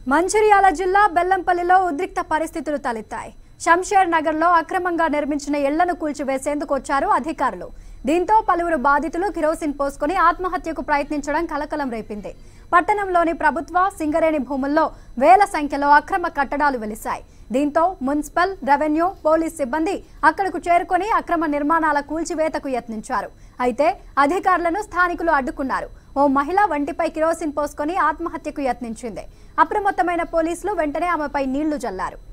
మంచిర్యాల జిల్లా బెల్లంపల్లిలో ఉద్రిక్త పరిస్థితులు తలెత్తాయి. శంషేర్ నగర్లో అక్రమంగా నిర్మించిన ఇళ్లను కూల్చివేసేందుకు వచ్చారు అధికారులు. దీంతో పలువురు బాధితులు కిరోసిన్ పోసుకొని ఆత్మహత్యకు ప్రయత్నించడం కలకలం రేపింది. పట్టణంలోని ప్రభుత్వ సింగరేణి భూముల్లో వేల సంఖ్యలో అక్రమ కట్టడాలు వెలిశాయి. దీంతో మున్సిపల్, రెవెన్యూ, పోలీస్ సిబ్బంది అక్కడకు చేరుకొని అక్రమ నిర్మాణాల కూల్చివేతకు యత్నించారు. అయితే అధికారులను స్థానికులు అడ్డుకున్నారు. ఓ మహిళ వంటిపై కిరోసిన్ పోసుకొని ఆత్మహత్యకు యత్నించింది. అప్రమత్తమైన పోలీసులు వెంటనే ఆమెపై నీళ్లు జల్లారు.